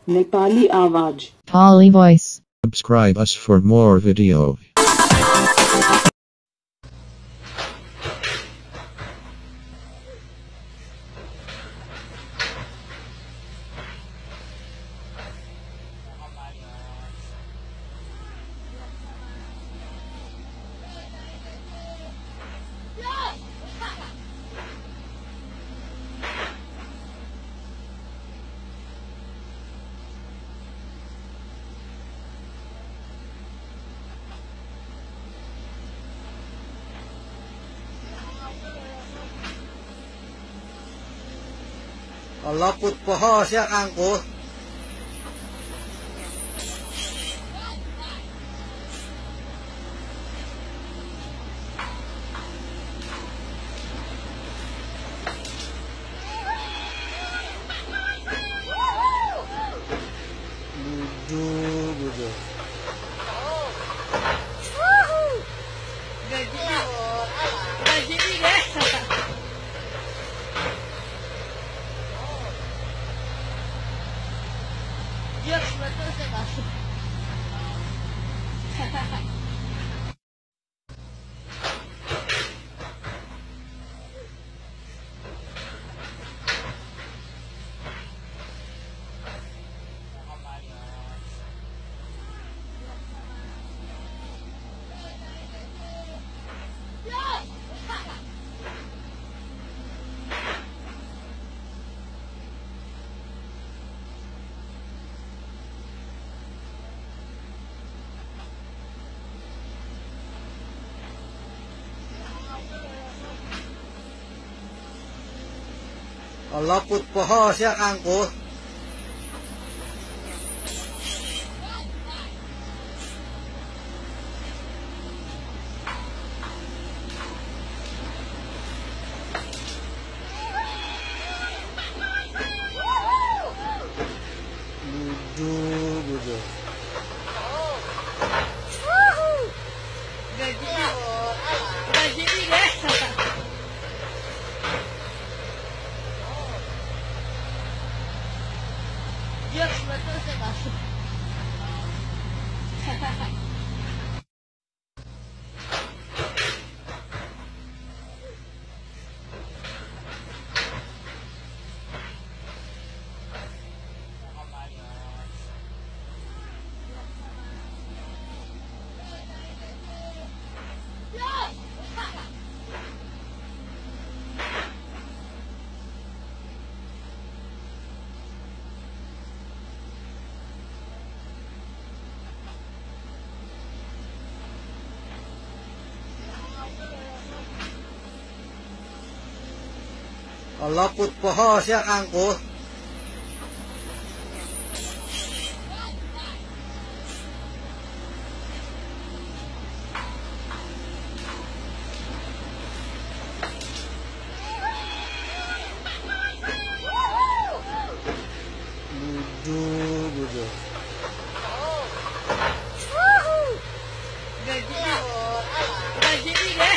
Nepali Awaaz. Pali Voice. Subscribe us for more video. Allah put poho siya angko. Budu. Yes, betul sekali. Allah put poho siya angko. Budu. Gaji deh. Yes, betul sekali. Allah put poho siya angko. Budu. Gaji deh.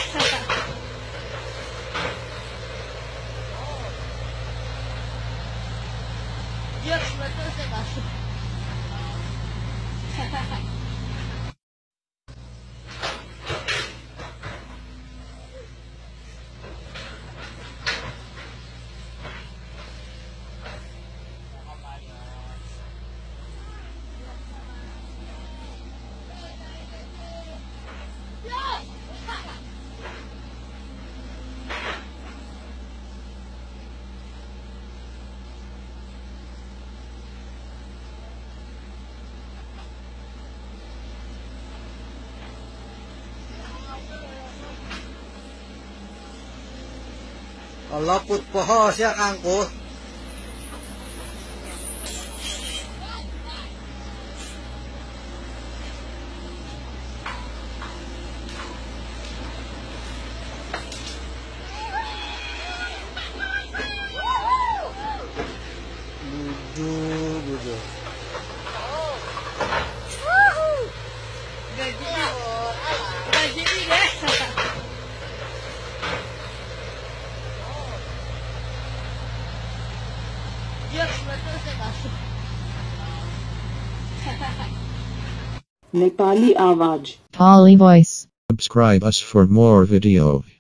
Yes, betul sekali. Allah put poho siya angko. Budu. Gaji deh. Nepali आवाज Polly voice. Subscribe us for more video.